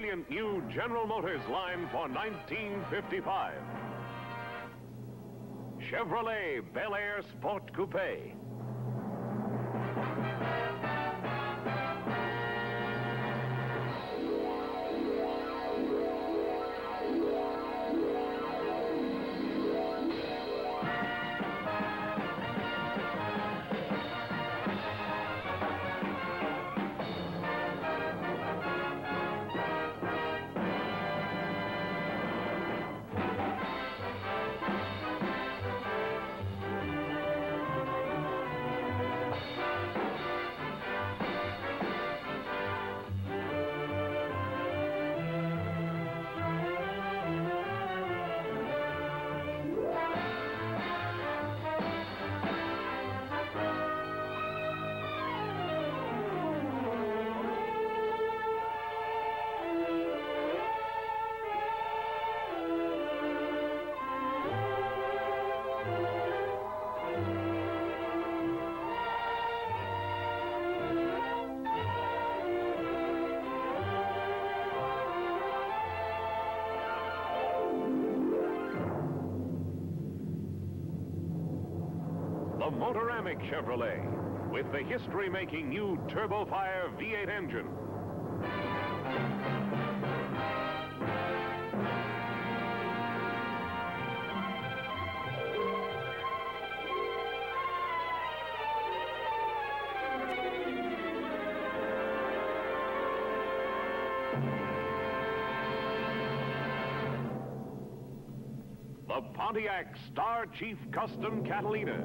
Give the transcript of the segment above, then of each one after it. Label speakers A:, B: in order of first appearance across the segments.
A: brilliant new General Motors line for 1955. Chevrolet Bel Air Sport Coupe. The Motoramic Chevrolet, with the history-making new Turbofire V8 engine. The Pontiac Star Chief Custom Catalina.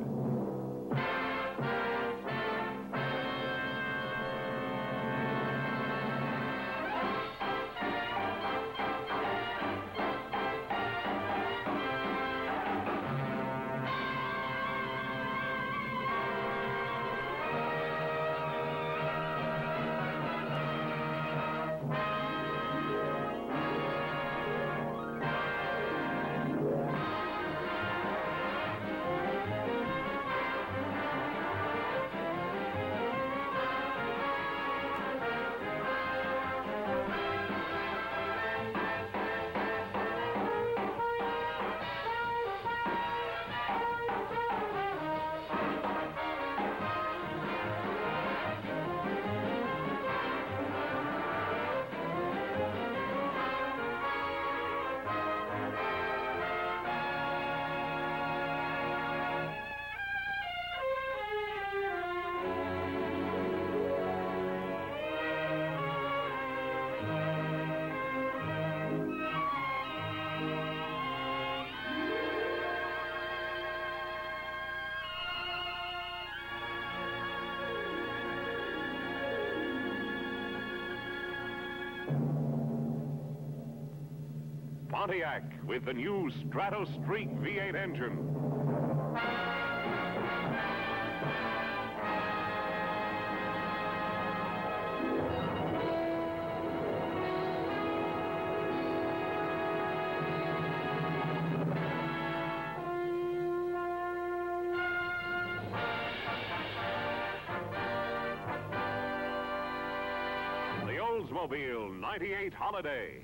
A: Pontiac with the new Stratostreak V8 engine. The Oldsmobile 98 Holiday.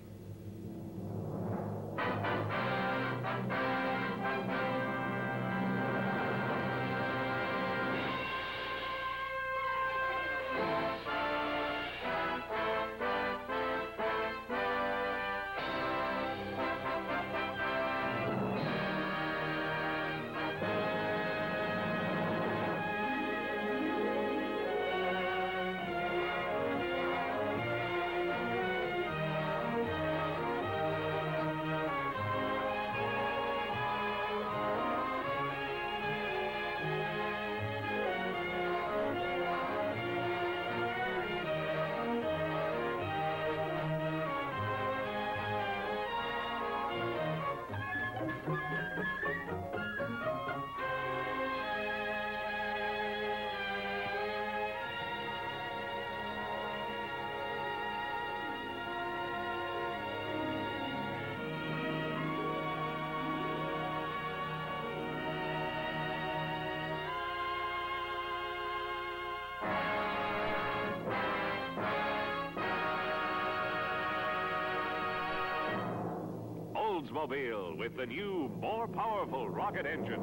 A: Oldsmobile with the new, more powerful rocket engine.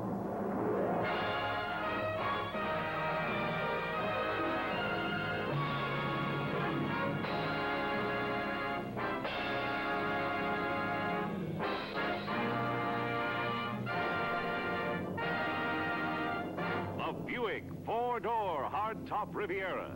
A: The Buick four-door hardtop Riviera.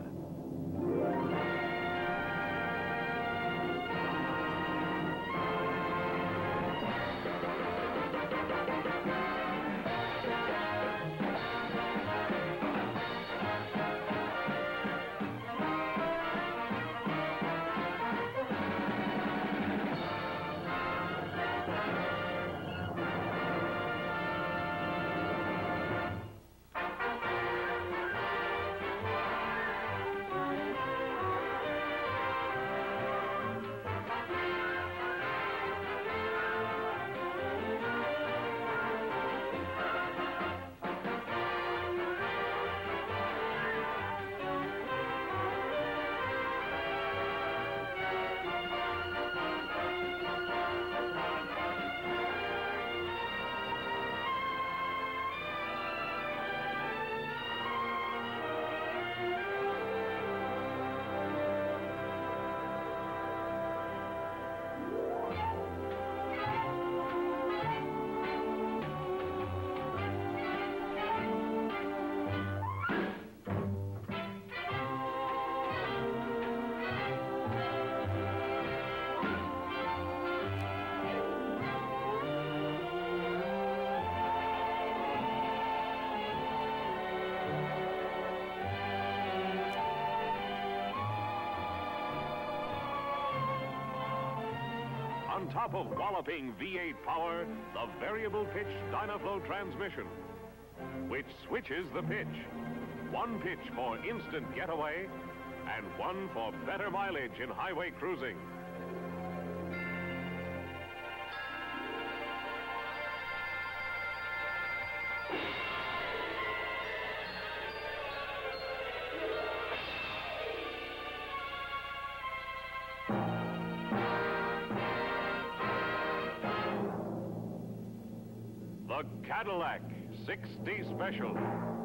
A: On top of walloping V8 power, the variable pitch Dynaflow transmission, which switches the pitch. One pitch for instant getaway, and one for better mileage in highway cruising. The Cadillac 60 Special.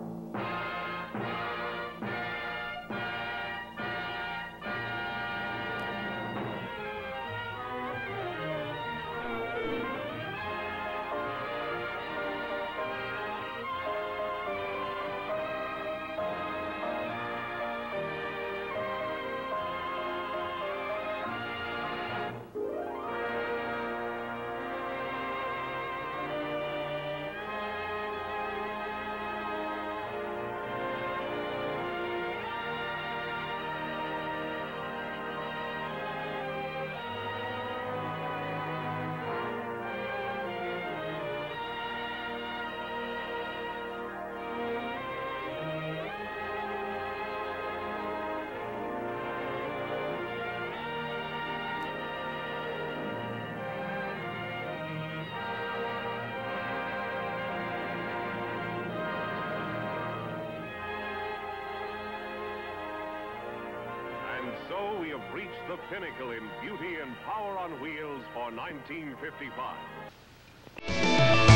A: And so we have reached the pinnacle in beauty and power on wheels for 1955.